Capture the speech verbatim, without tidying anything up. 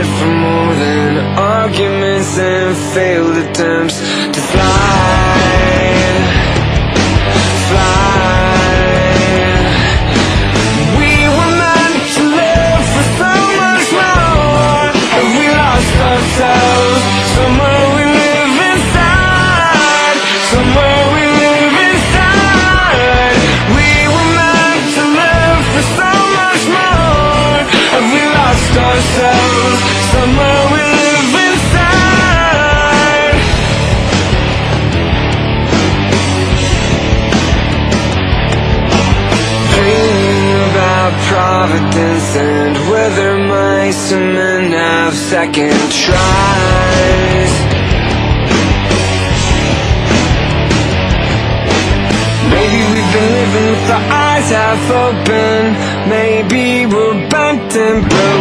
tried for more than arguments and failed attempts to fly, fly. We were meant to live for so much more, but we lost ourselves. Somewhere we live inside, somewhere we live inside. We were meant to live for so much more, and we lost ourselves. Somewhere we live inside. Dreaming about Providence and whether mice and men have second tries. Maybe we've been living with our eyes half open. Maybe we're bent and broken.